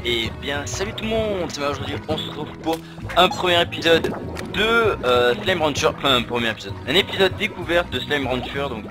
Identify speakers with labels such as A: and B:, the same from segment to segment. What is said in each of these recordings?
A: Et bien salut tout le monde, c'est moi aujourd'hui, on se retrouve pour un premier épisode de Slime Rancher, enfin un premier épisode, un épisode découverte de Slime Rancher, donc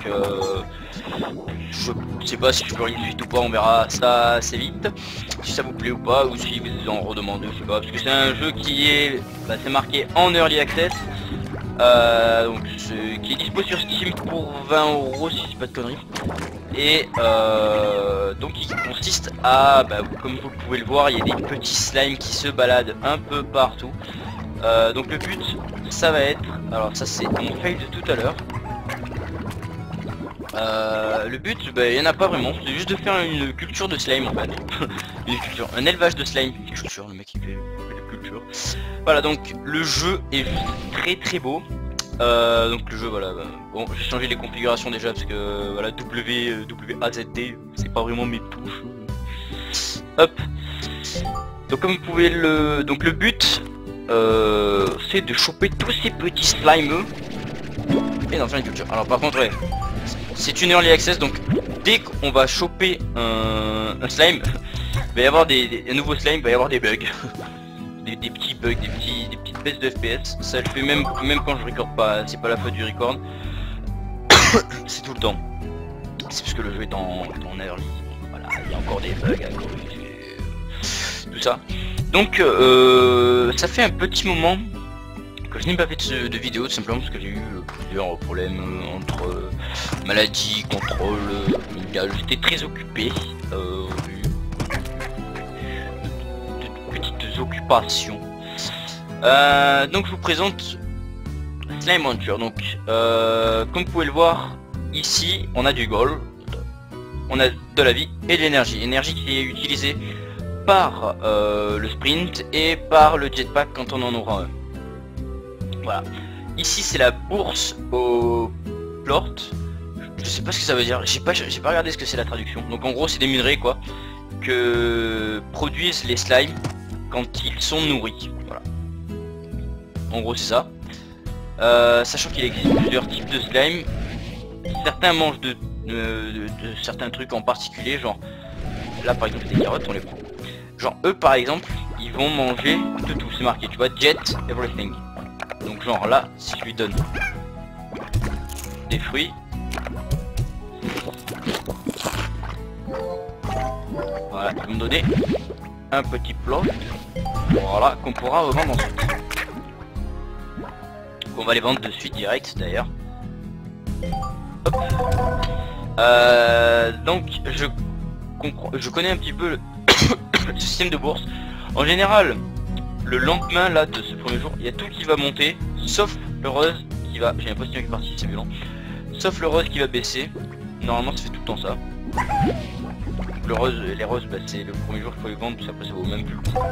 A: je sais pas si je ferai une suite ou pas, on verra ça assez vite, si ça vous plaît ou pas, ou si vous en redemandez, je sais pas, parce que c'est un jeu qui est, c'est marqué en Early Access, donc qui est dispo sur Steam pour 20 € si c'est pas de conneries. Et donc il consiste à, comme vous pouvez le voir, il y a des petits slimes qui se baladent un peu partout. Donc le but, ça va être, alors ça c'est mon fail de tout à l'heure. Le but, il y en a pas vraiment, c'est juste de faire une culture de slime en fait. Une culture, un élevage de slime, une culture, le mec il fait la culture. Voilà, donc le jeu est juste très beau. Donc le jeu, voilà, bon, j'ai changé les configurations déjà parce que voilà, WAZD c'est pas vraiment mes touches. Hop, donc comme vous pouvez le but c'est de choper tous ces petits slimes et d'en faire une culture. Alors par contre, ouais, c'est une early access, donc dès qu'on va choper un slime, il va y avoir un nouveau slime, il va y avoir des bugs. Des petits bugs, des petites baisses de FPS. Ça le fait même quand je recorde pas, c'est pas la faute du record. C'est tout le temps. C'est parce que le jeu est en early. Voilà, il y a encore des bugs à corriger. Tout ça. Donc ça fait un petit moment que je n'ai pas fait de vidéo, tout simplement parce que j'ai eu plusieurs problèmes entre maladie, contrôle, j'étais très occupé. Occupation. Donc je vous présente Slime Rancher. Donc comme vous pouvez le voir ici, on a du gold, on a de la vie et de l'énergie. Énergie qui est utilisée par le sprint et par le jetpack quand on en aura un. Voilà. Ici c'est la bourse au plort. Je sais pas ce que ça veut dire. J'ai pas regardé ce que c'est la traduction. Donc en gros c'est des minerais quoi que produisent les slimes quand ils sont nourris, voilà. En gros c'est ça. Sachant qu'il existe plusieurs types de slime. Certains mangent de certains trucs en particulier, genre là par exemple des carottes on les prend. Genre eux par exemple ils vont manger de tout, c'est marqué tu vois, jet everything. Donc genre là si je lui donne des fruits, voilà, ils vont me donner un petit plot, voilà, qu'on pourra revendre ensuite. On va les vendre de suite direct d'ailleurs. Donc je connais un petit peu le système de bourse. En général, le lendemain là de ce premier jour, il y a tout qui va monter, sauf le rose qui va. J'ai l'impression qu'il est parti, c'est violent. Sauf le rose qui va baisser. Normalement ça fait tout le temps ça. Le rose, les roses, c'est le premier jour qu'il faut les vendre, puis après ça vaut même plus le coup.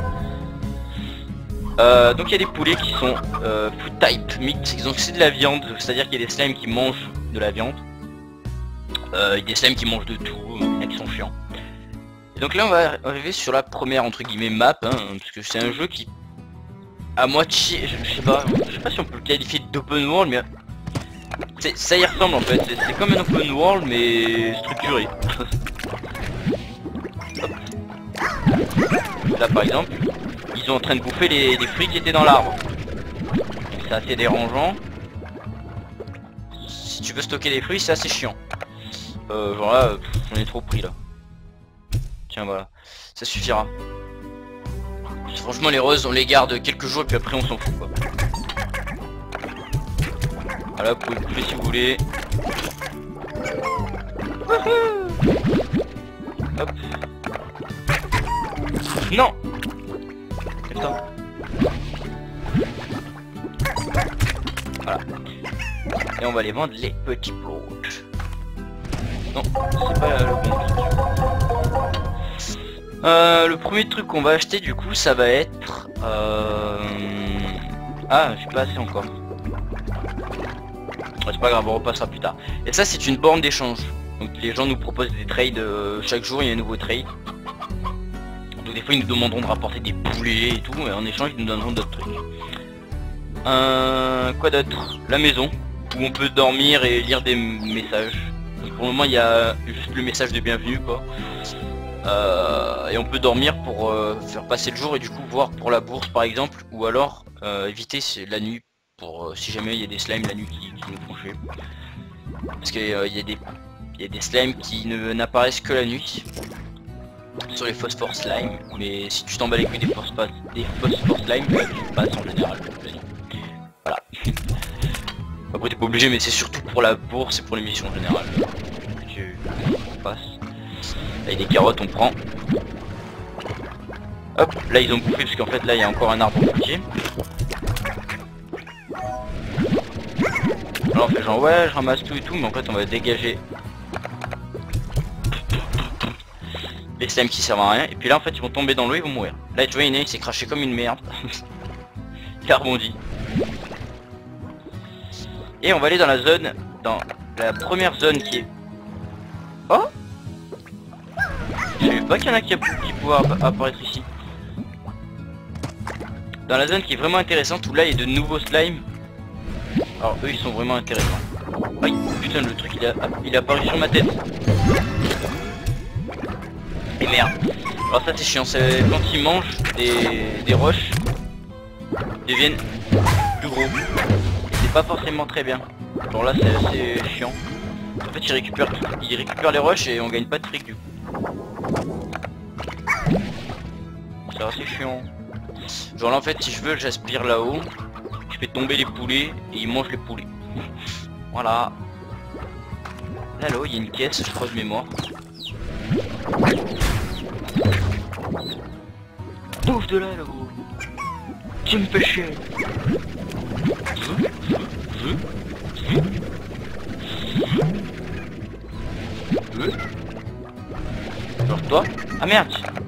A: Donc il y a des poulets qui sont food type mixed, donc c'est de la viande, c'est à dire qu'il y a des slimes qui mangent de la viande, il y a des slimes qui mangent de tout, qui sont chiants. Et donc là on va arriver sur la première entre guillemets map, hein, parce que c'est un jeu qui à moitié, je sais pas si on peut le qualifier d'open world, mais ça y ressemble en fait, c'est comme un open world mais structuré. Là par exemple, ils sont en train de bouffer les fruits qui étaient dans l'arbre. C'est assez dérangeant. Si tu veux stocker les fruits, c'est assez chiant. Genre là, on est trop pris là. Tiens voilà, ça suffira. Franchement les roses on les garde quelques jours et puis après on s'en fout quoi. Voilà, vous pouvez bouffer si vous voulez. Hop. Non. Putain. Voilà. Et on va les vendre les petits plots. Non, c'est pas le bon truc. Le premier truc qu'on va acheter du coup ça va être ah je suis pas assez encore. C'est pas grave, on repassera plus tard. Et ça c'est une borne d'échange. Donc les gens nous proposent des trades, chaque jour il y a un nouveau trade. Donc des fois ils nous demanderont de rapporter des poulets et tout, et en échange ils nous donneront d'autres trucs. Quoi d'autre? La maison, où on peut dormir et lire des messages. Donc pour le moment il y a juste le message de bienvenue quoi. Et on peut dormir pour faire passer le jour et du coup voir pour la bourse par exemple, ou alors éviter la nuit pour si jamais il y a des slimes la nuit qui nous font chier. Parce qu'il y a des slimes qui n'apparaissent que la nuit sur les phosphores slime, mais si tu t'en bats les couilles des phosphores slime, bah, tu passes en général la nuit. Voilà. Après t'es pas obligé, mais c'est surtout pour la bourse et pour les missions en général que tu passes. Là il y a des carottes, on prend. Hop, là ils ont bouffé parce qu'en fait là il y a encore un arbre fruitier. Alors on fait genre ouais je ramasse tout et tout, mais en fait on va dégager les slimes qui servent à rien. Et puis là en fait ils vont tomber dans l'eau, ils vont mourir. Là tu vois il s'est craché comme une merde. Il a rebondi. Et on va aller dans la zone, dans la première zone qui est... Oh, je savais pas qu'il y en a qui pouvaient apparaître ici. Dans la zone qui est vraiment intéressante, où là il y a de nouveaux slimes. Alors eux ils sont vraiment intéressants. Aïe, putain le truc il est apparu sur ma tête. Et merde. Alors ça c'est chiant, c'est quand ils mangent des roches, ils deviennent plus gros. C'est pas forcément très bien. Genre là c'est assez chiant. En fait ils récupèrent les roches et on gagne pas de fric du coup. C'est assez chiant. Genre là en fait si je veux j'aspire là-haut, je fais tomber les poulets et ils mangent les poulets. Voilà. Là-haut il y a une caisse je crois de mémoire. Bouffe de là-haut. Tu me fais chier. Genre toi. Ah merde.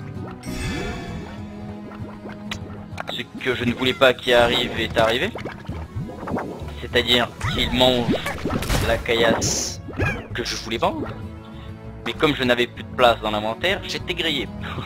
A: Ce que je ne voulais pas qui arrive est arrivé. C'est-à-dire qu'il mange la caillasse que je voulais vendre. Mais comme je n'avais plus de place dans l'inventaire, j'étais grillé.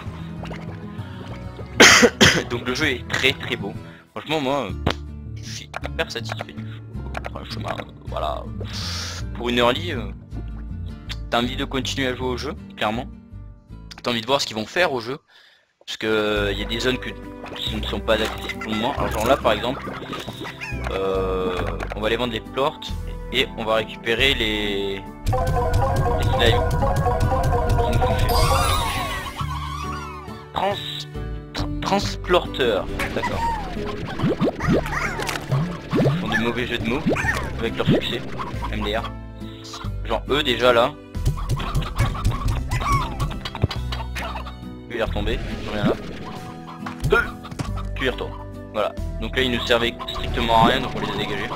A: Donc le jeu est très très beau. Franchement moi, je suis hyper satisfait du jeu. Franchement, voilà. Pour une early, t'as envie de continuer à jouer au jeu, clairement. T'as envie de voir ce qu'ils vont faire au jeu. Parce que il y a des zones qui ne sont pas accessibles pour le moment. Alors genre là par exemple, on va aller vendre les plorts et on va récupérer les slimes. Transporteur, d'accord. Ils font des mauvais jeux de mots avec leur succès, MDR. Genre eux déjà là. Il est retombé, rien là. Tu y retournes. Voilà. Donc là ils ne servaient strictement à rien, donc on les a dégagés.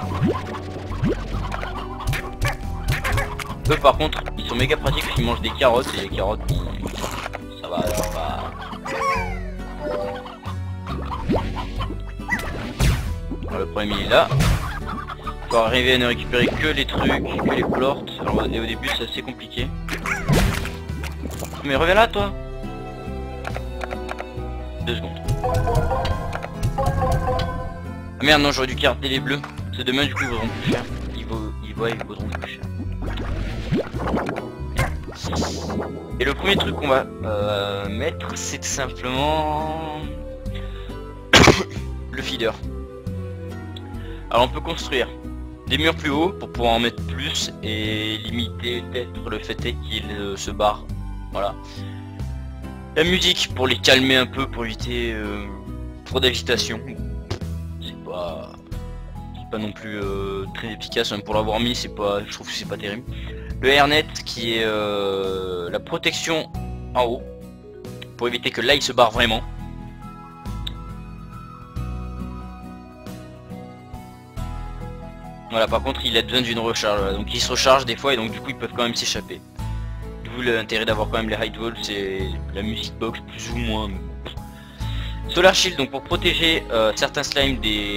A: Eux par contre, ils sont méga pratiques parce qu'ils mangent des carottes et les carottes, ça va, ça va. Alors, le premier il est là. Faut arriver à ne récupérer que les trucs, que les plorts. Alors au début c'est assez compliqué. Mais reviens là toi. 2 secondes. Ah merde non j'aurais dû garder les bleus. C'est demain du coup ils vaudront plus cher. Ils vaudront plus cher. Et le premier truc qu'on va mettre c'est tout simplement le feeder. Alors on peut construire des murs plus hauts pour pouvoir en mettre plus et limiter peut-être le fait qu'ils se barrent. Voilà. La musique pour les calmer un peu, pour éviter trop d'agitation. C'est pas non plus très efficace, même pour l'avoir mis, c'est pas, je trouve que c'est pas terrible. Le airnet qui est la protection en haut pour éviter que là il se barre vraiment. Voilà, par contre il a besoin d'une recharge, voilà. Donc il se recharge des fois et donc du coup ils peuvent quand même s'échapper. D'où l'intérêt d'avoir quand même les high walls et la music box plus ou moins. Solar shield donc pour protéger certains slimes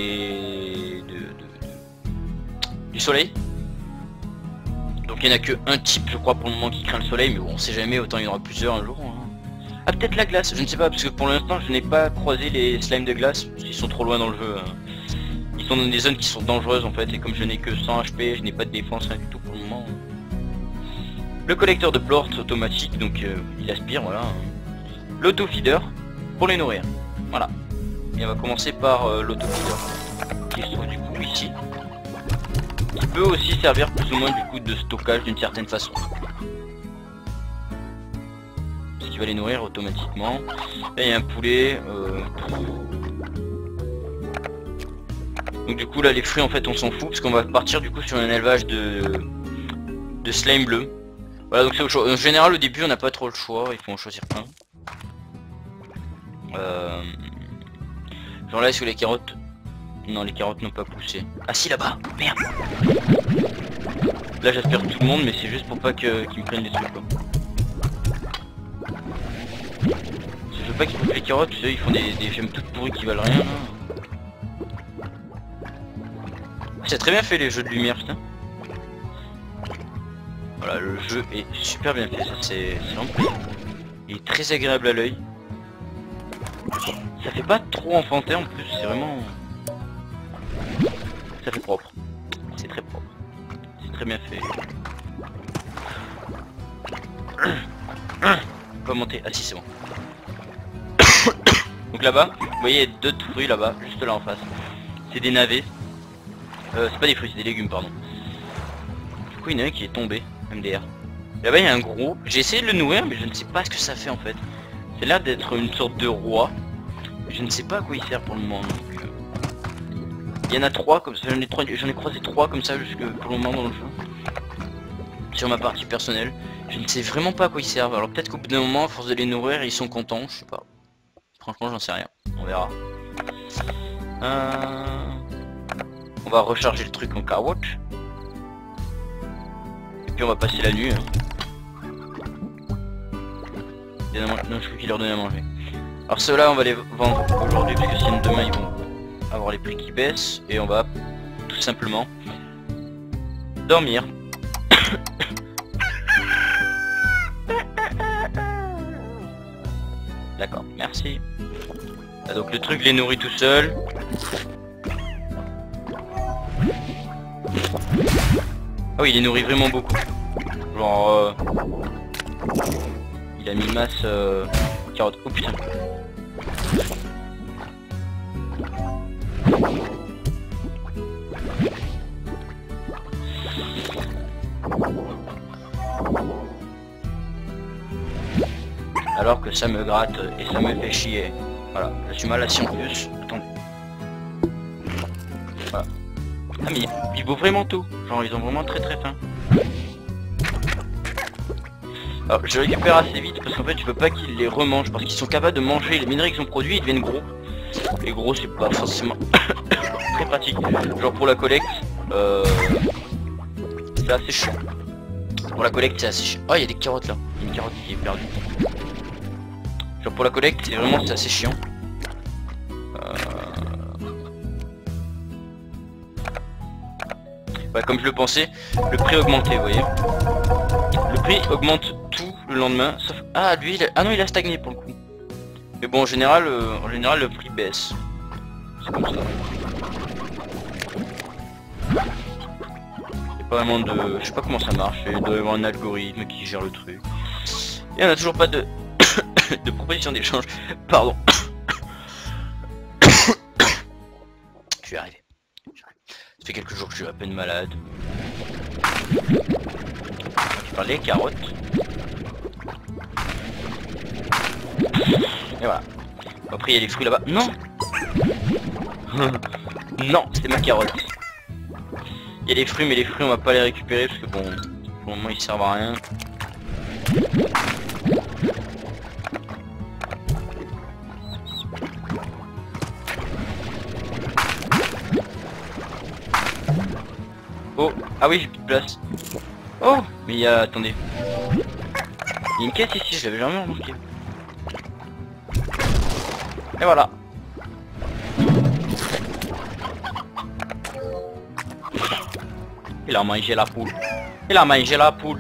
A: du soleil. Donc il n'y en a que un type je crois pour le moment qui craint le soleil, mais bon on sait jamais, autant il y en aura plusieurs un jour. Hein. Ah peut-être la glace, je ne sais pas parce que pour l'instant je n'ai pas croisé les slimes de glace, parce qu'ils sont trop loin dans le jeu. Hein. Ils sont dans des zones qui sont dangereuses en fait, et comme je n'ai que 100 HP, je n'ai pas de défense, rien du tout pour le moment. Le collecteur de plorts automatique, donc il aspire, voilà. l'autofeeder pour les nourrir. Voilà. Et on va commencer par l'autofeeder qui se trouve du coup ici. Qui peut aussi servir plus ou moins du coup de stockage d'une certaine façon. Parce qu'il va les nourrir automatiquement. Là il y a un poulet. Donc du coup là les fruits en fait on s'en fout parce qu'on va partir du coup sur un élevage de slime bleu. Voilà donc c'est au choix. En général au début on n'a pas trop le choix, il faut en choisir un. Genre là est-ce que les carottes... Non les carottes n'ont pas poussé. Ah si là-bas, merde. Là j'espère tout le monde mais c'est juste pour pas qu'ils me prennent des trucs quoi. Je veux pas qu'ils coupent les carottes, tu sais, ils font des gemmes toutes pourries qui valent rien là. C'est très bien fait les jeux de lumière putain. Voilà le jeu est super bien fait, ça c'est vraiment plaisir. Il est très agréable à l'œil. Ça fait pas trop enfanté en plus, c'est vraiment... Ça fait propre. C'est très propre. C'est très bien fait. On va monter. Ah si c'est bon. Donc là-bas, vous voyez il y a d'autres fruits là-bas, juste là en face. C'est des navets. C'est pas des fruits, c'est des légumes pardon. Du coup il y en a un qui est tombé, MDR. Là-bas il y a un gros. J'ai essayé de le nourrir mais je ne sais pas ce que ça fait en fait. C'est l'air d'être une sorte de roi. Je ne sais pas à quoi il sert pour le moment. Donc, il y en a 3 comme ça, j'en ai croisé 3 comme ça jusque pour le moment dans le jeu. Sur ma partie personnelle. Je ne sais vraiment pas à quoi ils servent. Alors peut-être qu'au bout d'un moment, à force de les nourrir, ils sont contents, je sais pas. Franchement j'en sais rien. On verra. On va recharger le truc en carotte. Et puis on va passer la nuit. Hein. Non, je crois qu'il leur donne à manger. Alors ceux-là on va les vendre aujourd'hui parce que sinon demain ils vont avoir les prix qui baissent et on va tout simplement dormir. D'accord, merci. Ah, donc le truc les nourrit tout seul. Ah oui il les nourrit vraiment beaucoup. Genre il a mis masse carotte. Oh putain. Alors que ça me gratte et ça me fait chier. Voilà, je suis mal assis en plus. Attendez. Voilà. Ah mais ils vaut vraiment tout. Genre ils ont vraiment très faim. Alors je récupère assez vite parce qu'en fait je veux pas qu'ils les remangent parce qu'ils sont capables de manger les minerais qu'ils ont produits, ils deviennent gros. Et gros c'est pas forcément très pratique. Genre pour la collecte, c'est assez chiant. Pour la collecte c'est assez chiant. Oh il y a des carottes là. Il y a une carotte qui est perdue. Genre pour la collecte c'est vraiment assez chiant. Ouais, comme je le pensais, le prix a augmenté, vous voyez. Le prix augmente tout le lendemain, sauf... Ah lui, ah non il a stagné pour le coup. Mais bon en général le prix baisse. C'est comme ça. Il y a pas vraiment de... Je sais pas comment ça marche, il doit y avoir un algorithme qui gère le truc. Et on a toujours pas de... de proposition d'échange. Pardon. Je vais arriver. Ça fait quelques jours que je suis à peine malade. Je parle des carottes. Et voilà. Après il y a les fruits là-bas. Non. Non, c'était ma carotte. Il y a les fruits mais les fruits on va pas les récupérer parce que bon, pour le moment ils servent à rien. Oh, ah oui j'ai plus de place. Oh, mais il y a... Attendez. Il y a une caisse ici, je l'avais jamais remarqué. Et voilà. Il a mangé la poule. Il a mangé la poule.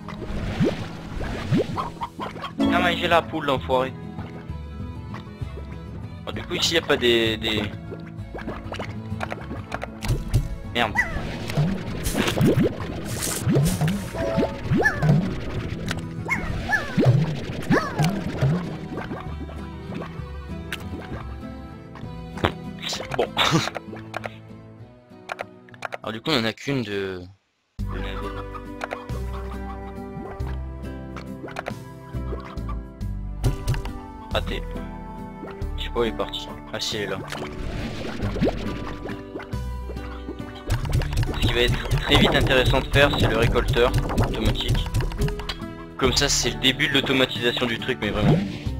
A: Il a mangé la poule l'enfoiré. Bon, du coup ici il n'y a pas des... Merde. Bon. Alors du coup on en a qu'une de navette. Raté. Je sais pas où elle est partie. Ah si elle est là. Ce qui va être très vite intéressant de faire, c'est le récolteur automatique. Comme ça c'est le début de l'automatisation du truc, mais vraiment.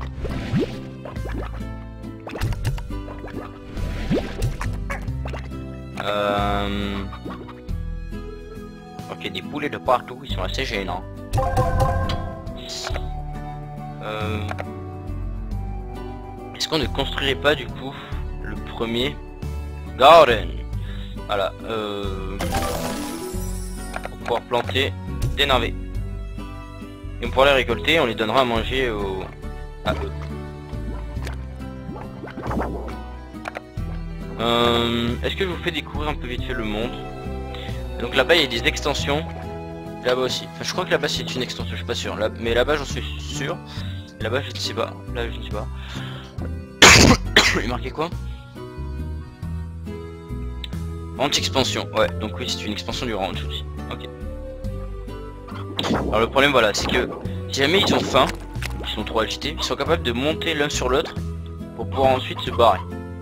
A: Ok, des poulets de partout, ils sont assez gênants. Est-ce qu'on ne construirait pas du coup le premier garden? Voilà, pour pouvoir planter des navets. Et pour les récolter, on les donnera à manger à eux. Est-ce que je vous fais découvrir un peu vite fait le monde? Donc là-bas il y a des extensions. Là-bas aussi. Enfin je crois que là-bas c'est une extension, je suis pas sûr. Là, mais là-bas j'en suis sûr. Là-bas je ne sais pas. Là je ne sais pas. Il est marqué quoi? Ranch expansion. Ouais, donc oui c'est une expansion du ranch aussi. Ok. Alors le problème voilà, c'est que si jamais ils ont faim, ils sont trop agités, ils sont capables de monter l'un sur l'autre pour pouvoir ensuite se barrer.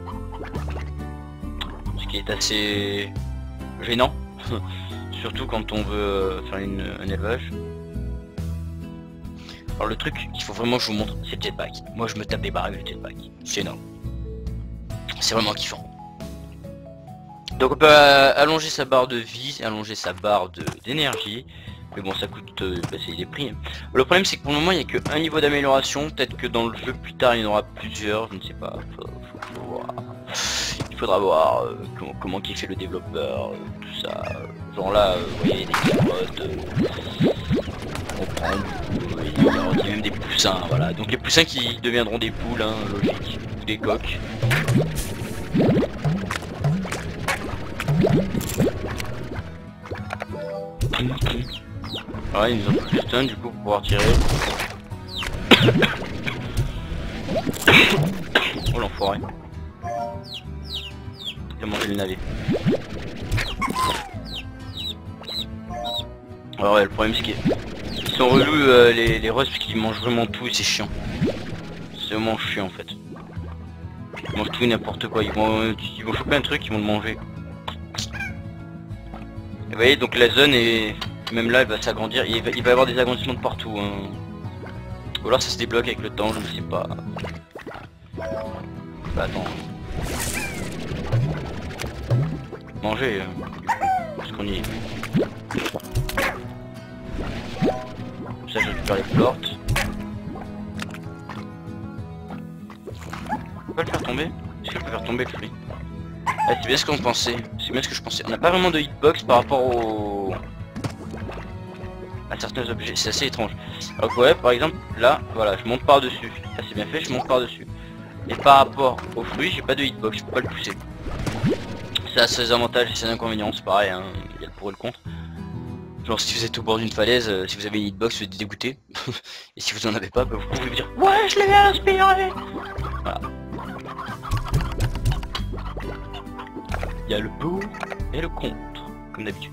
A: Ce qui est assez gênant. Surtout quand on veut faire un élevage. Alors le truc qu'il faut vraiment que je vous montre, c'est le jetpack. Moi je me tape des barres avec le jetpack. C'est énorme. C'est vraiment kiffant. Donc on peut allonger sa barre de vie, allonger sa barre d'énergie. Mais bon ça coûte, c'est des prix. Le problème c'est que pour le moment il n'y a qu'un niveau d'amélioration. Peut-être que dans le jeu plus tard il y en aura plusieurs, je ne sais pas. Faut voir. Il faudra voir comment qui fait le développeur, tout ça. Genre là, vous voyez des carottes, on prend, il y aura même des poussins, voilà. Donc les poussins qui deviendront des poules, hein, logique, ou des coques. Voilà, ils nous ont plus de stun du coup pour pouvoir tirer. Oh l'enfoiré. Il a mangé le navet. Alors ouais, le problème c'est qu'ils sont relous les russes parce qu'ils mangent vraiment tout et c'est chiant. C'est vraiment chiant en fait. Ils mangent tout et n'importe quoi, ils vont choper un truc, ils vont le manger. Et vous voyez donc la zone est... Même là elle va s'agrandir, il va y avoir des agrandissements de partout. Hein. Ou alors ça se débloque avec le temps, je ne sais pas. Bah attends. Manger, parce qu'on y est. Comme ça je récupère les plortes. On peut pas le faire tomber? Est-ce que je peux faire tomber le fruit? Ah, c'est bien ce qu'on pensait, c'est bien ce que je pensais. On n'a pas vraiment de hitbox par rapport à certains objets, c'est assez étrange. Alors ouais, par exemple, là, voilà, je monte par dessus. Ça c'est bien fait, je monte par dessus. Et par rapport au fruit, j'ai pas de hitbox, je peux pas le pousser. Ça a ses avantages et ses inconvénients, c'est pareil, hein. Il y a le pour et le contre. Genre si vous êtes au bord d'une falaise, si vous avez une hitbox, vous êtes dégoûté. Et si vous en avez pas, bah, vous pouvez vous dire ouais, je l'ai inspiré. Voilà. Il y a le pour et le contre, comme d'habitude.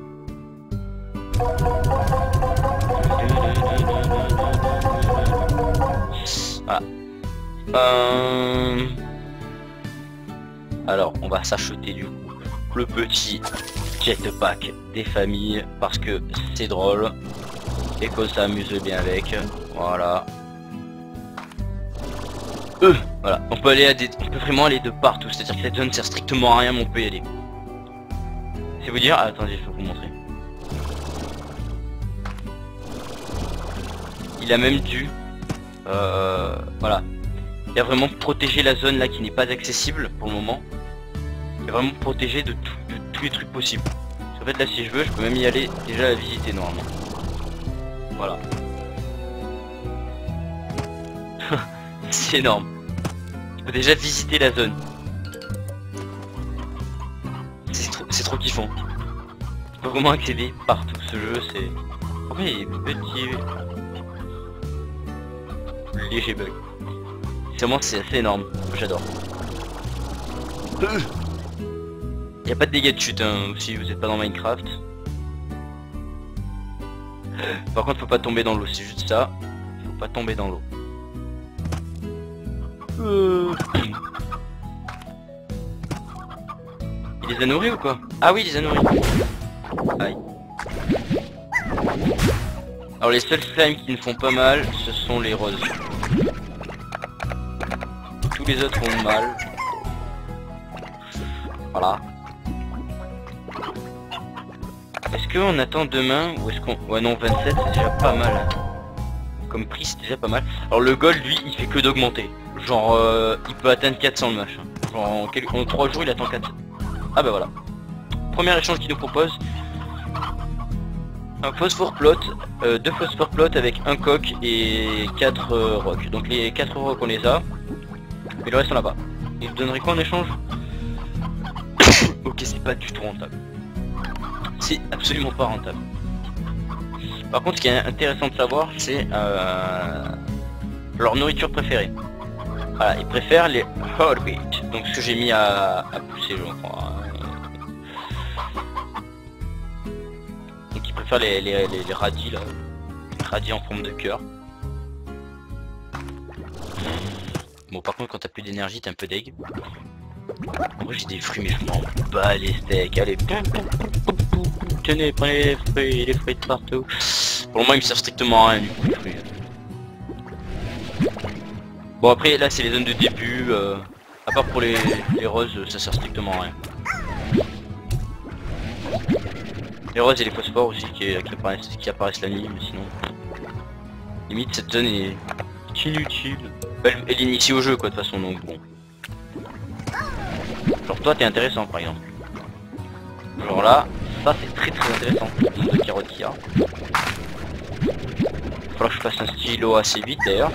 A: Voilà. Alors, on va s'acheter du coup le petit jetpack des familles parce que c'est drôle et qu'on s'amuse bien avec. Voilà. Voilà. On peut aller on peut vraiment aller de partout. C'est-à-dire que cette zone sert strictement à rien, mais on peut y aller. C'est vous dire. Ah, attendez, je vais vous montrer. Il a même dû. Voilà. Il a vraiment protégé la zone là qui n'est pas accessible pour le moment. Il a vraiment protégé de tous les trucs possibles. En fait là si je veux, je peux même y aller déjà la visiter normalement. Voilà. C'est énorme. Je peux déjà visiter la zone. C'est trop kiffant. Je peux vraiment accéder partout. Ce jeu c'est... Oh mais petit... Léger bug. Vraiment c'est assez énorme, j'adore. Y a pas de dégâts de chute hein, si vous êtes pas dans Minecraft. Par contre faut pas tomber dans l'eau, c'est juste ça. Faut pas tomber dans l'eau. Il les a nourris ou quoi? Ah oui, il les a nourris. Aïe. Alors les seuls slimes qui ne font pas mal, ce sont les roses. Tous les autres font mal. Voilà. Est-ce qu'on attend demain ou est-ce qu'on... Ouais non, 27 c'est déjà pas mal. Comme prix c'est déjà pas mal. Alors le gold lui il fait que d'augmenter. Genre il peut atteindre 400 le machin. Genre en 3 jours il attend 400. Ah bah voilà. Premier échange qu'il nous propose. Un phosphore plot, 2 phosphore plot avec un coq et 4 rocs. Donc les 4 rocs on les a. Mais le reste on l'a pas. Il nous donnerait quoi en échange? Ok c'est pas du tout rentable. C'est absolument pas rentable. Par contre ce qui est intéressant de savoir c'est leur nourriture préférée. Voilà, ils préfèrent les heartbeat. Donc ce que j'ai mis à pousser je crois. Donc ils préfèrent les radis là. Les radis en forme de cœur. Bon par contre quand t'as plus d'énergie t'es un peu deg. En vrai j'ai des fruits mais je m'en bats les steaks. Allez, tenez, prenez les fruits de partout. Pour le moment ils me servent strictement à rien du coup les fruits. Bon après là c'est les zones de début, à part pour les roses ça sert strictement à rien. Les roses et les phosphores aussi qui apparaissent la nuit, mais sinon... Limite cette zone est inutile. Elle est initiée au jeu quoi de toute façon donc bon. Genre toi t'es intéressant par exemple. Genre là, ça c'est très intéressant. Le nombre de carottes qu'il y a. Faudra que je fasse un stylo assez vite d'ailleurs.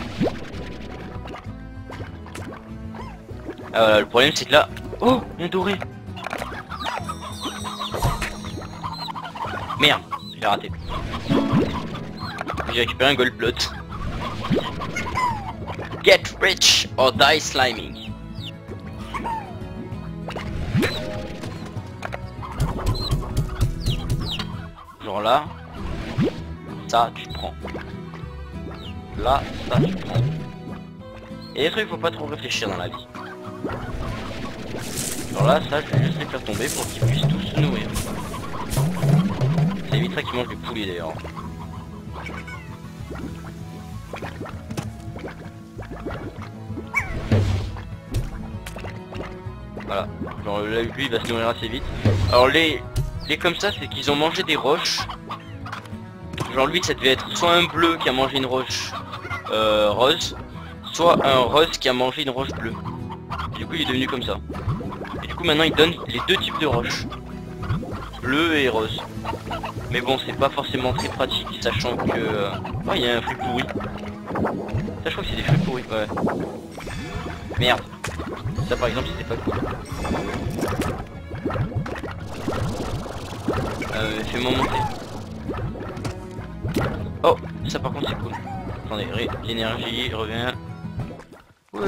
A: Ah voilà, le problème c'est que là... Oh, un doré. Merde, j'ai raté. J'ai récupéré un gold plot. Get rich or die sliming. Genre là, ça tu prends. Là, ça tu prends. Et les trucs faut pas trop réfléchir dans la vie. Genre là, ça je vais juste les faire tomber pour qu'ils puissent tous se nourrir. Ça évitera qu'ils mangent du poulet d'ailleurs. Voilà, genre là lui il va se nourrir assez vite. Alors les comme ça c'est qu'ils ont mangé des roches. Genre lui ça devait être soit un bleu qui a mangé une roche rose, soit un rose qui a mangé une roche bleue. Et du coup il est devenu comme ça. Et du coup maintenant il donne les deux types de roches, bleu et rose. Mais bon c'est pas forcément très pratique sachant que... Oh il y a un fruit pourri. Ça je crois que c'est des fruits pourris, ouais. Merde. Ça par exemple c'était pas cool. Fais-moi monter. Oh, ça par contre c'est cool. Attendez, l'énergie revient. Ouais.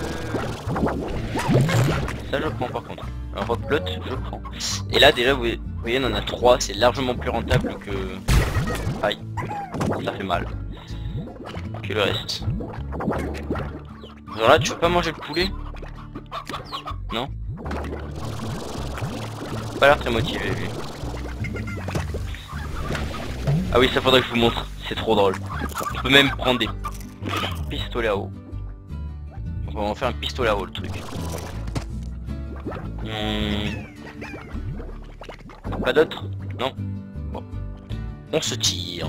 A: Ça je prends par contre. Un rock plot je prends. Et là déjà vous voyez on en a 3, c'est largement plus rentable que... Aïe, ça fait mal. Que le reste. Alors là tu veux pas manger le poulet? Non? Pas l'air très motivé lui. Ah oui ça faudrait que je vous montre, c'est trop drôle. Je peux même prendre des pistolets à eau. Donc on va en faire un pistolet à eau le truc. Pas d'autre? Non. Bon. On se tire.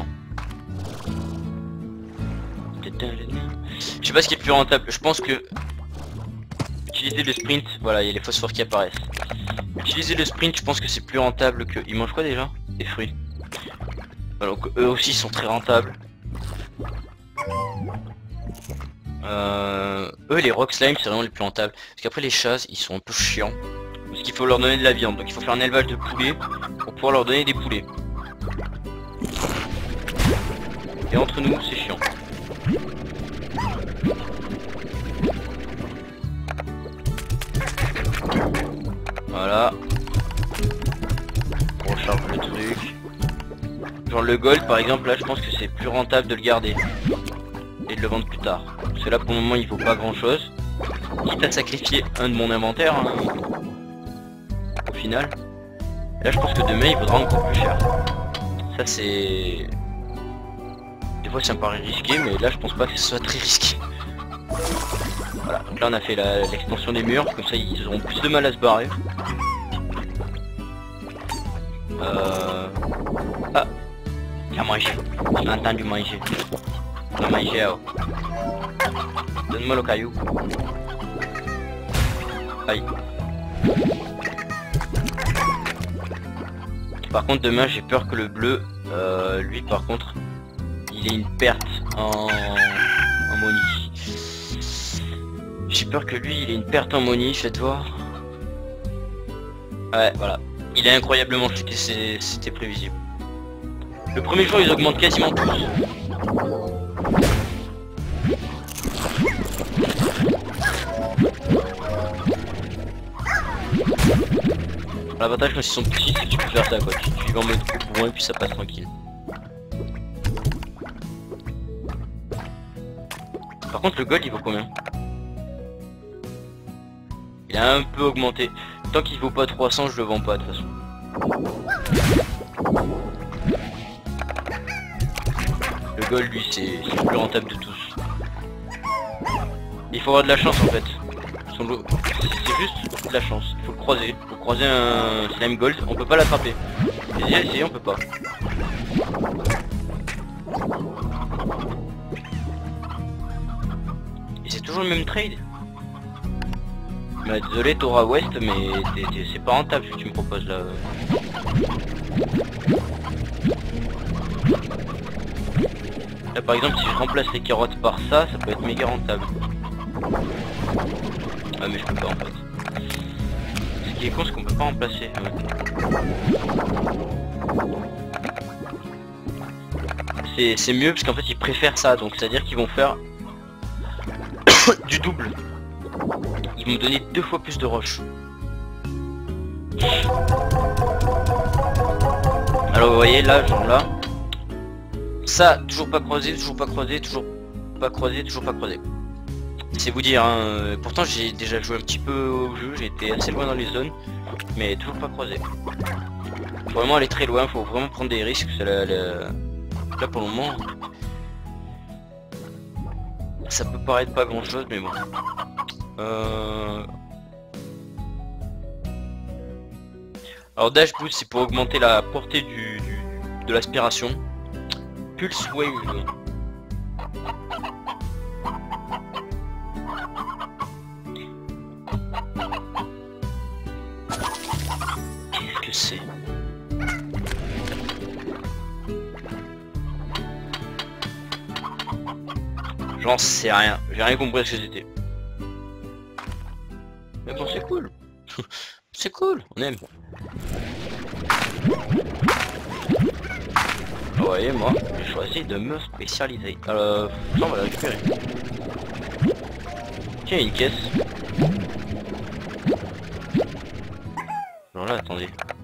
A: Je sais pas ce qui est plus rentable, je pense que... Utiliser le sprint, voilà il y a les phosphores qui apparaissent. Utiliser le sprint je pense que c'est plus rentable que... Ils mangent quoi déjà? Des fruits. Alors eux aussi sont très rentables. Eux les rock slime c'est vraiment les plus rentables. Parce qu'après les chasses ils sont un peu chiants. Parce qu'il faut leur donner de la viande. Donc il faut faire un élevage de poulets pour pouvoir leur donner des poulets. Et entre nous c'est chiant. Voilà. On recharge le truc. Genre le gold par exemple, là je pense que c'est plus rentable de le garder. Et de le vendre plus tard. Parce que là pour le moment il vaut pas grand chose. Quitte à sacrifier un de mon inventaire. Hein, au final. Et là je pense que demain il vaudra encore plus cher. Ça c'est... Des fois ça me paraît risqué, mais là je pense pas que ce soit très risqué. Voilà, donc là on a fait l'extension des murs, comme ça ils auront plus de mal à se barrer. Ah, il a mangé, on a entendu manger. On a mangé, oh. Donne-moi le caillou. Aïe. Par contre demain j'ai peur que le bleu, lui par contre, il ait une perte en money. J'ai peur que lui il ait une perte en money, faites voir. Ouais voilà. Il est incroyablement chuté, c'était prévisible. Le premier jour ils augmentent quasiment tous. L'avantage quand ils sont petits c'est que tu peux faire ça quoi. Tu vas en mode groupe pour et puis ça passe tranquille. Par contre le gold il vaut combien? Il a un peu augmenté. Tant qu'il vaut pas 300 je le vends pas de toute façon. Le gold lui c'est le plus rentable de tous. Il faut avoir de la chance en fait. C'est juste de la chance. Il faut le croiser. Il faut croiser un slime gold. On peut pas l'attraper. Essayez, on peut pas. Et c'est toujours le même trade. Bah, désolé Tora West mais c'est pas rentable ce que tu me proposes là. Là par exemple si je remplace les carottes par ça, ça peut être méga rentable. Ah mais je peux pas en fait. Ce qui est con c'est qu'on peut pas remplacer. Ouais. C'est mieux parce qu'en fait ils préfèrent ça, donc c'est à dire qu'ils vont faire du double. Ils vont me donner 2 fois plus de roches. Alors vous voyez là, genre là. Ça, toujours pas croisé, toujours pas croisé, toujours pas croisé, toujours pas croisé. C'est vous dire, hein, pourtant j'ai déjà joué un petit peu au jeu, j'ai été assez loin dans les zones, mais toujours pas croisé. Faut vraiment aller très loin, faut vraiment prendre des risques, là pour le moment. Ça peut paraître pas grand chose, mais bon. Alors dash boost c'est pour augmenter la portée de l'aspiration. Pulse wave. Qu'est-ce que c'est? J'en sais rien, j'ai rien compris à ce que c'était. Mais bon c'est cool. C'est cool, on aime. Vous voyez moi, j'ai choisi de me spécialiser. Ça on va la récupérer. Tiens, une caisse. Alors là, attendez.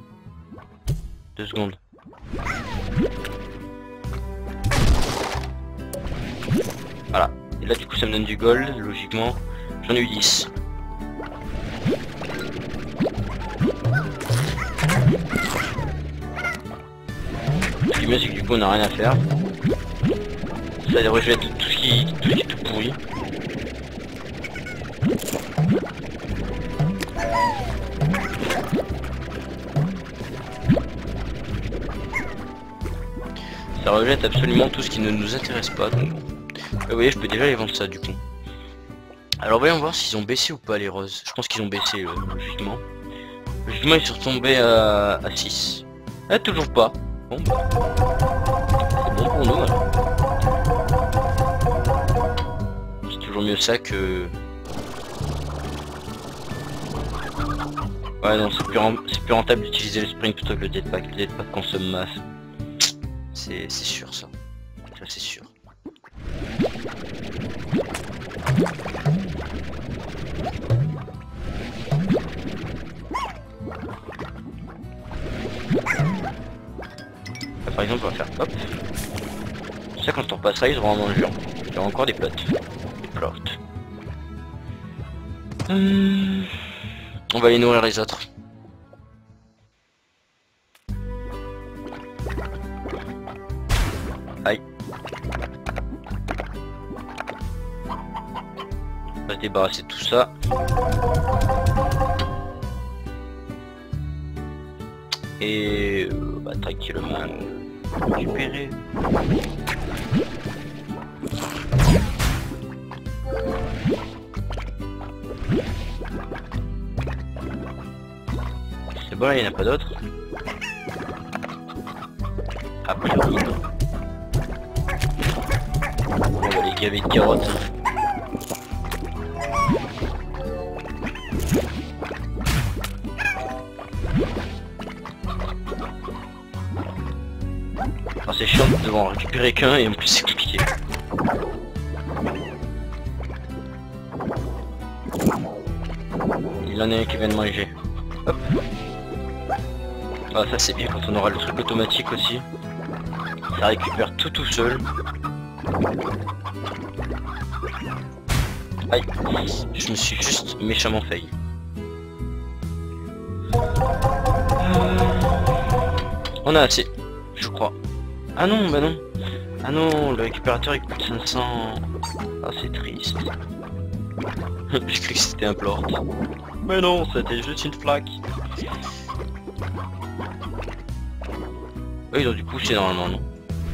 A: 2 secondes. Voilà. Et là du coup ça me donne du gold, logiquement. J'en ai eu 10. Ce qui est bien c'est que du coup on n'a rien à faire. Ça devrait jouer tout ce qui est tout pourri. Ça rejette absolument tout ce qui ne nous intéresse pas. Donc bon. Vous voyez, je peux déjà les vendre ça du coup. Alors voyons voir s'ils ont baissé ou pas les roses. Je pense qu'ils ont baissé logiquement. Logiquement ils sont retombés à 6. Ah toujours pas. Bon bah. C'est bon pour nous alors. C'est toujours mieux ça que... Ouais non c'est plus rentable d'utiliser le sprint plutôt que le jetpack. Le jetpack consomme masse. C'est sûr ça. Ça c'est sûr. exemple on va faire hop. Ça quand on repassera ils auront à manger. Il y aura encore des plots. Des plots. On va aller nourrir les autres. Aïe. On va se débarrasser de tout ça. Et bah, tranquillement récupérer. C'est bon, là il n'y en a pas d'autres. A priori. On va les gaver de carottes. C'est chiant de devoir en récupérer qu'un et en plus c'est compliqué. Il en a un qui vient de manger. Hop. Ah ça c'est bien quand on aura le truc automatique aussi. Ça récupère tout seul. Aïe, je me suis juste méchamment failli. On a assez, je crois. Ah non, bah non. Ah non, le récupérateur il coûte 500. Ah c'est triste. J'ai cru que c'était un plort. Mais non, c'était juste une flaque. Oui, donc du coup c'est normalement non.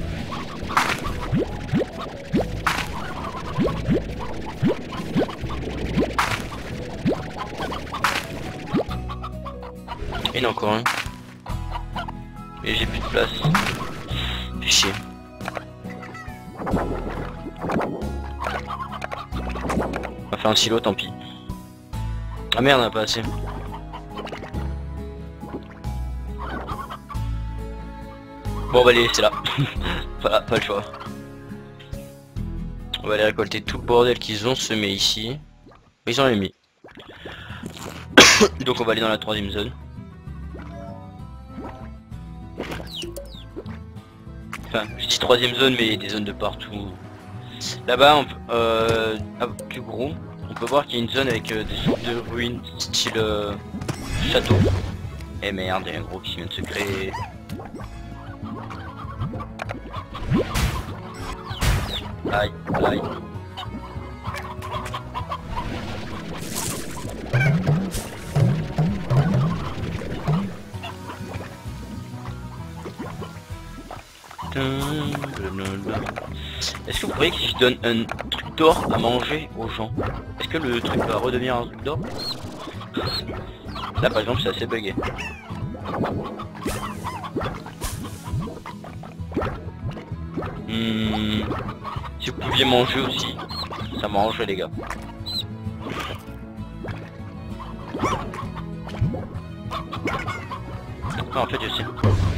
A: Il y en a encore un. Et j'ai plus de place. Fais chier. On va faire un silo, tant pis. Ah merde, on a pas assez. Bon, on va les laisser là. Voilà, pas le choix. On va aller récolter tout le bordel qu'ils ont semé ici. Ils en ont mis. Donc on va aller dans la troisième zone. Enfin, je dis troisième zone, mais il y a des zones de partout. Là-bas, plus gros, on peut voir qu'il y a une zone avec des sortes de ruines, style château. Eh merde, il y a un gros qui vient de se créer. Aïe, aïe. Est-ce que vous croyez que si je donne un truc d'or à manger aux gens, est-ce que le truc va redevenir un truc d'or? Là par exemple c'est assez bugué. Si vous pouviez manger aussi, ça m'arrangerait les gars. Ah, en fait je sais.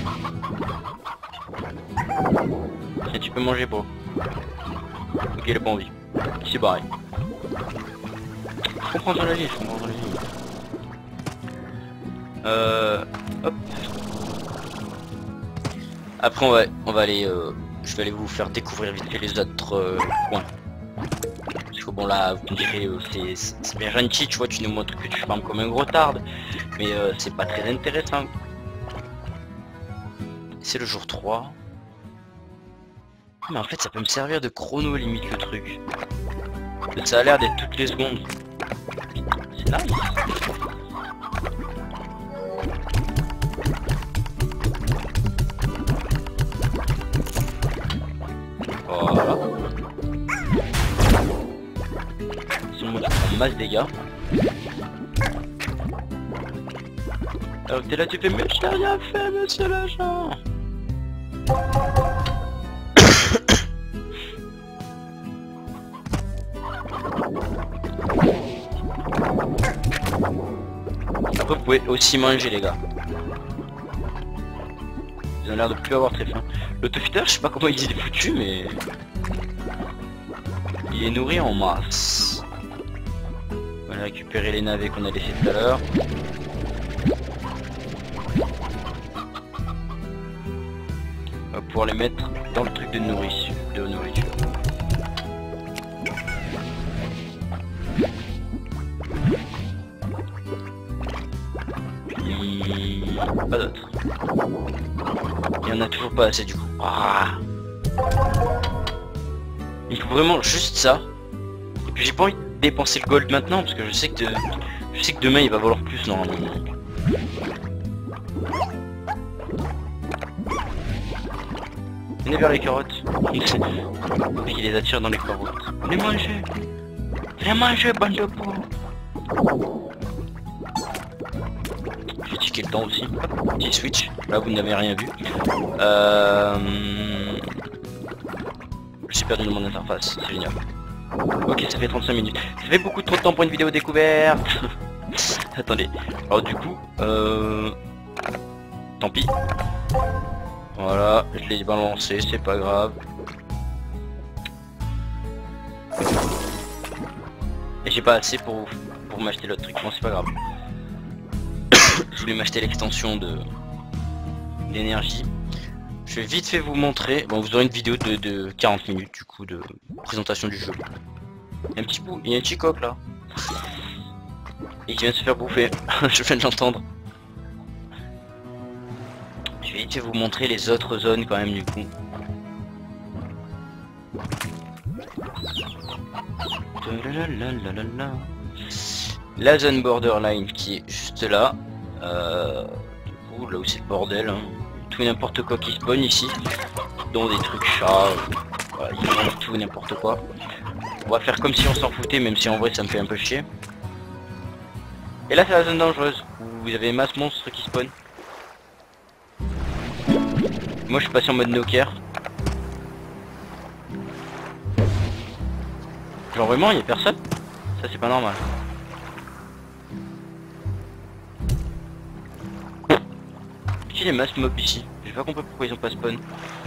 A: Tiens, tu peux manger bro. Ok, il a pas envie. C'est pareil. Je comprends dans la vie, je comprends dans la vie. Hop. Après on va aller je vais aller vous faire découvrir vite fait les autres coins. Parce que bon là vous me direz c'est bien gentil, tu vois, tu nous montres que tu farmes comme un gros tarde. Mais c'est pas très intéressant. C'est le jour 3. Mais en fait ça peut me servir de chrono limite le truc. Ça a l'air d'être toutes les secondes. C'est nice. Voilà. Son mot qui prend masse dégâts. Alors que t'es là tu fais mais j'ai rien fait monsieur l'agent. Après vous pouvez aussi manger les gars. Ils ont l'air de plus avoir très faim. L'autofiteur je sais pas comment il est foutu mais... il est nourri en masse. On va aller récupérer les navets qu'on a laissés tout à l'heure. On va pouvoir les mettre dans le truc de nourriture. Pas d'autre. Il y en a toujours pas assez du coup. Ah. Il faut vraiment juste ça. Et puis j'ai pas envie de dépenser le gold maintenant parce que je sais que demain il va valoir plus normalement. Venez vers les carottes. Il les attire dans les carottes. Venez manger. Venez manger, bande de pauvres. J'ai tiqué le temps aussi. Hop, petit switch. Là vous n'avez rien vu. Je suis perdu dans mon interface. C'est génial. Ok, ça fait 35 minutes. Ça fait beaucoup trop de temps pour une vidéo découverte. Attendez. Alors du coup, tant pis. Voilà, je l'ai balancé, c'est pas grave. Et j'ai pas assez pour m'acheter l'autre truc. Bon, c'est pas grave. Je voulais m'acheter l'extension d'énergie. Je vais vite fait vous montrer. Bon, vous aurez une vidéo de 40 minutes du coup de présentation du jeu. Il y a un petit bout, il y a un petit coq là. Et qui vient de se faire bouffer. Je viens de l'entendre. Je vais vite fait vous montrer les autres zones quand même du coup. La zone borderline qui est juste là. Du coup là où c'est le bordel. Hein. Tout et n'importe quoi qui spawn ici. Dont des trucs chats. Voilà, il mange tout et n'importe quoi. On va faire comme si on s'en foutait, même si en vrai ça me fait un peu chier. Et là c'est la zone dangereuse, où vous avez masse monstres qui spawn. Moi je suis passé en mode knocker. Genre vraiment il y a personne. Ça c'est pas normal. Qui les masses mobs ici? J'ai pas compris pourquoi ils ont pas spawn.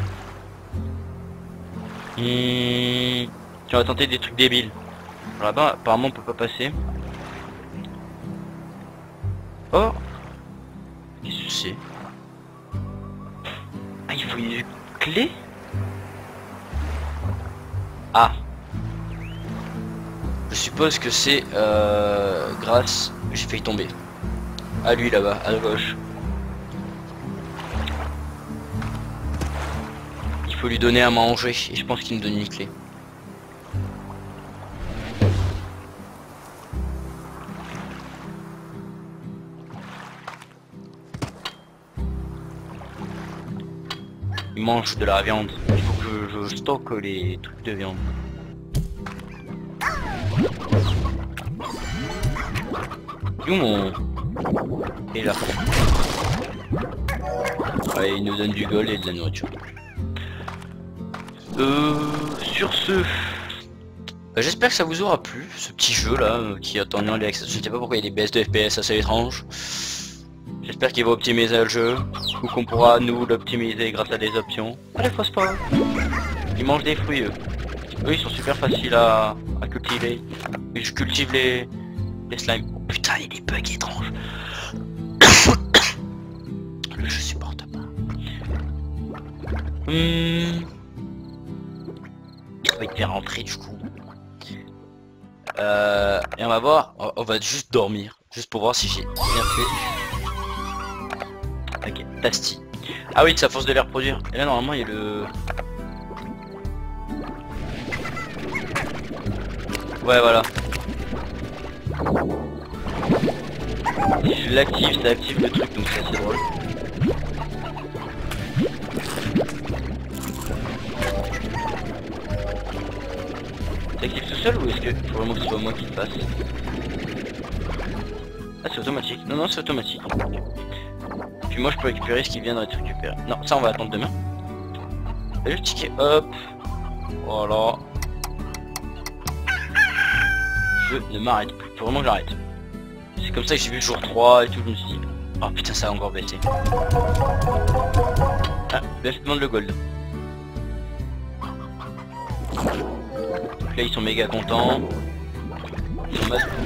A: On va tenter des trucs débiles. Là-bas apparemment on peut pas passer. Oh, qu'est-ce que c'est? Ah, il faut une clé? Ah, je suppose que c'est grâce... J'ai failli tomber. À lui là-bas, à gauche. Il faut lui donner à manger et je pense qu'il me donne une clé. Il mange de la viande. Il faut que je stocke les trucs de viande. Où mon... Et là. Ouais, il nous donne du gold et de la nourriture. Sur ce... j'espère que ça vous aura plu, ce petit jeu là, qui attend en early access. Je ne sais pas pourquoi il y a des baisses de FPS assez étranges. J'espère qu'il va optimiser le jeu, ou qu'on pourra nous l'optimiser grâce à des options. Allez, fausse pas. Ils mangent des fruits eux. Eux ils sont super faciles à cultiver. Et je cultive les slimes. Oh putain, il y a des bugs étranges. Le jeu supporte pas. On va te faire rentrer du coup. Et on va voir, on va juste dormir. Juste pour voir si j'ai bien fait. Ok, Tasty. Ah oui, ça force de les reproduire. Et là normalement il y a le... Ouais voilà. Si je l'active, ça active le truc, donc c'est assez drôle. T'actives tout seul ou est-ce que faut vraiment que ce soit moi qui le fasse? Ah c'est automatique. Non non c'est automatique. Puis moi je peux récupérer ce qui vient d'être récupéré. Non ça on va attendre demain. Je vais juste ticker hop. Voilà. Je ne m'arrête plus. Faut vraiment que j'arrête. C'est comme ça que j'ai vu le jour 3 et tout, je me suis dit. Oh putain ça a encore baissé. Ah, là je demande le gold. Là ils sont méga contents. Ils sont mal.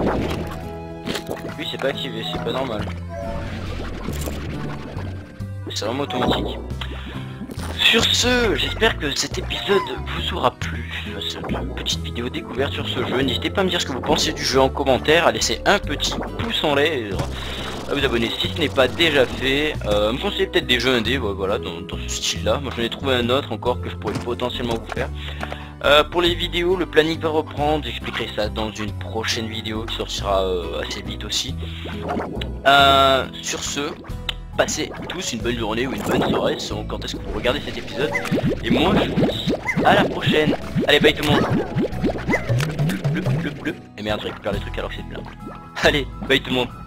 A: Lui c'est pas activé, c'est pas normal. c'est vraiment automatique. Sur ce, j'espère que cet épisode vous aura plu. C'est une petite vidéo découverte sur ce jeu. N'hésitez pas à me dire ce que vous pensez du jeu en commentaire, à laisser un petit pouce en l'air, à vous abonner si ce n'est pas déjà fait, me conseiller peut-être des jeux indés, voilà, dans ce style-là. Moi j'en ai trouvé un autre encore que je pourrais potentiellement vous faire. Pour les vidéos, le planning va reprendre, j'expliquerai ça dans une prochaine vidéo qui sortira assez vite aussi. Sur ce, passez tous une bonne journée ou une bonne soirée selon quand est-ce que vous regardez cet épisode. Et moi je vous dis à la prochaine. Allez, bye tout le monde. Bleu. Et merde, je récupère les trucs alors que c'est plein. Allez, bye tout le monde.